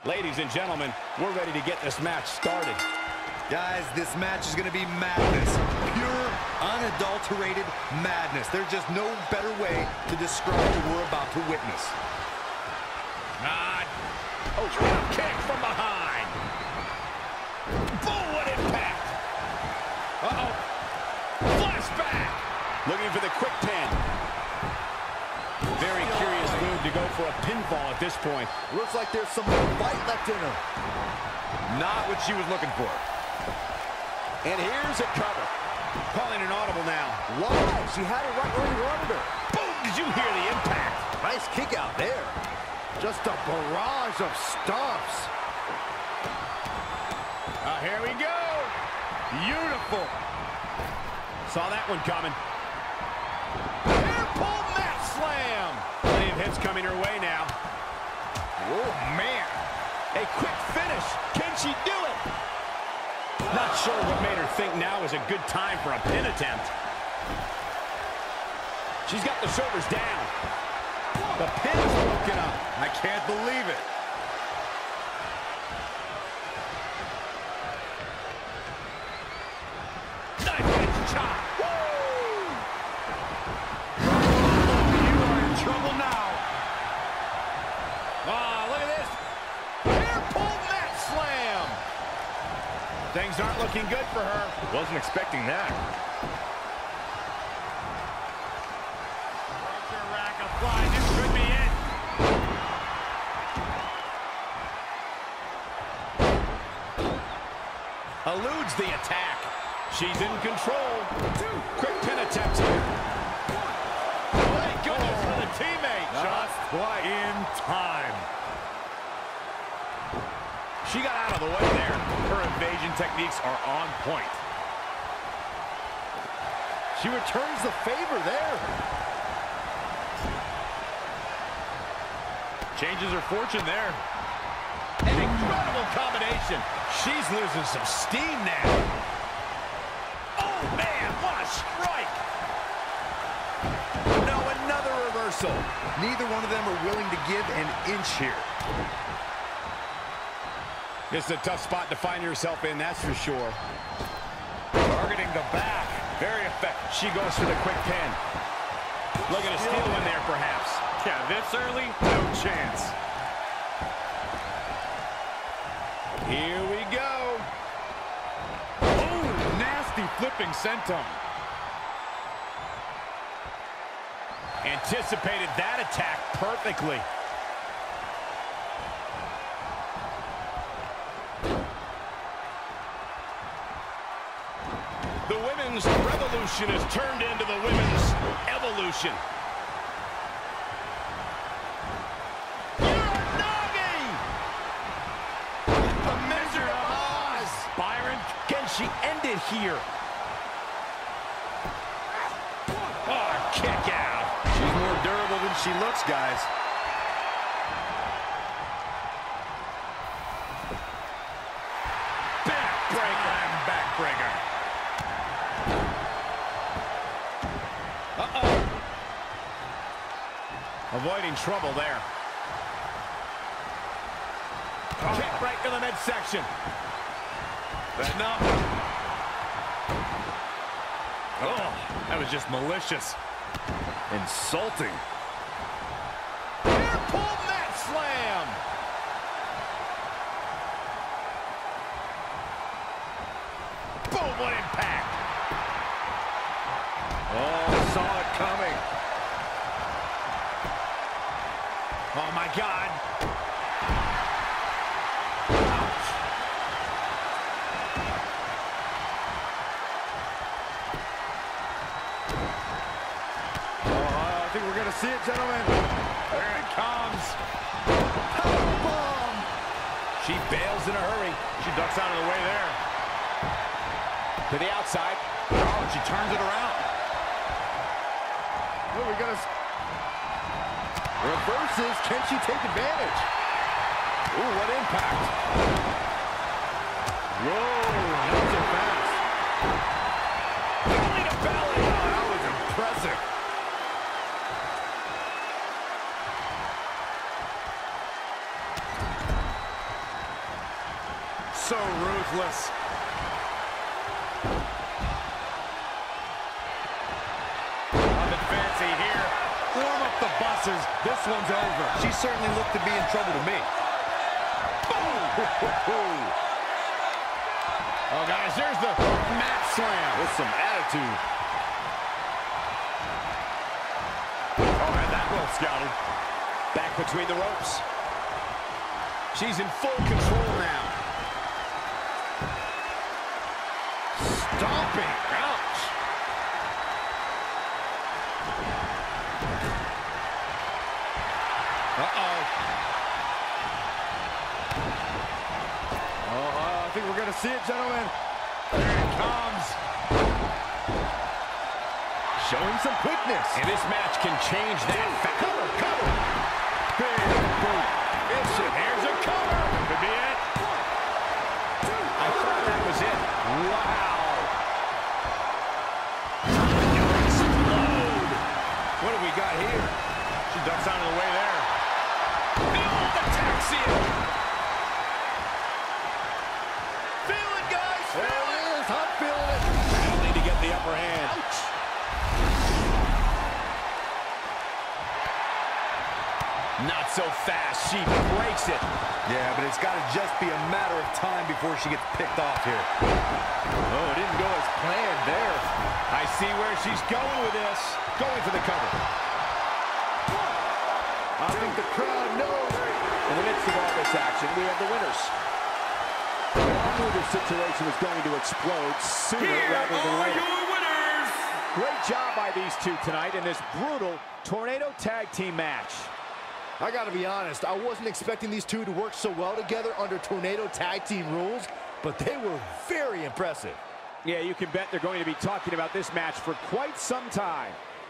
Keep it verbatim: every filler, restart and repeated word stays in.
Ladies and gentlemen, we're ready to get this match started. Guys, this match is going to be madness. Pure, unadulterated madness. There's just no better way to describe what we're about to witness. God. Oh, drop kick from behind. Boom, what impact. Uh-oh. Flashback. Looking for the quick pin. Very curious move to go for a pinfall at this point. Looks like there's some more fight left in her. Not what she was looking for. And here's a cover. Calling an audible now. Why? She had it right where he wanted her. Boom! Did you hear the impact? Nice kick out there. Just a barrage of stomps. Uh, here we go. Beautiful. Saw that one coming. Air pull mat slam. Plenty of hits coming her way now. Oh, man. A quick finish. Can she do it? Not sure what made her think now is a good time for a pin attempt. She's got the shoulders down. The pin's broken up. I can't believe it. Knife edge chop. Woo! You are in trouble now. Ah, look at this. Air pull mat slam. Things aren't looking good for her. Wasn't expecting that. Archer rack applied. This could be it. Eludes the attack. She's in control. Two quick pin attempts here. Thank goodness for the teammate. Just quite in time. She got out of the way there. Her evasion techniques are on point. She returns the favor there. Changes her fortune there. An incredible combination. She's losing some steam now. Oh, man, what a strike. No, another reversal. Neither one of them are willing to give an inch here. This is a tough spot to find yourself in, that's for sure. Targeting the back. Very effective. She goes for the quick pin. Looking to steal one there, perhaps. Yeah, this early, no chance. Here we go. Oh, nasty flipping senton. Anticipated that attack perfectly. The women's revolution has turned into the women's evolution. Uranagi! The Measure of Oz! Byron, can she end it here? Oh, kick out. She's more durable than she looks, guys. Backbreaker and backbreaker. Uh-oh. Avoiding trouble there. Oh. Kick right to the midsection. Enough. Oh, that was just malicious. Insulting. Air pull mat slam. Boom, what impact. Oh, saw it coming. Oh, my God. Ouch. Oh, I think we're going to see it, gentlemen. There it comes. Powerbomb. She bails in a hurry. She ducks out of the way there. To the outside. Oh, she turns it around. Oh, we got to... Reverses. Can she take advantage? Ooh, what impact. Whoa, not so fast. Belly to belly. Oh, that was impressive. so ruthless. Nothing fancy here. Warm up the buses. This one's over. She certainly looked to be in trouble to me. Boom! Oh, guys, there's the mat slam. With some attitude. Oh, and that well scouted. Back between the ropes. She's in full control now. Stomping. Ouch. Uh-oh. Oh, uh, I think we're going to see it, gentlemen. There it comes. Showing some quickness. And this match can change that. Cover, cover. Big boot. It's it. Here's a cover. Could be it. I thought that was it. Wow. Time to explode. What do we got here? She ducks out of the way there. Oh, the taxi. Feel it, guys. Feel there it is. I'm feeling it. Battling to get the upper hand. Ouch. Not so fast. She breaks it. Yeah, but it's got to just be a matter of time before she gets picked off here. Oh, it didn't go as planned there. I see where she's going with this. Going for the cover. I think the crowd knows. In the midst of all this action, we have the winners. I knew this situation was going to explode sooner Here rather than are later. your winners. Great job by these two tonight in this brutal Tornado Tag Team match. I gotta be honest, I wasn't expecting these two to work so well together under Tornado Tag Team rules, but they were very impressive. Yeah, you can bet they're going to be talking about this match for quite some time.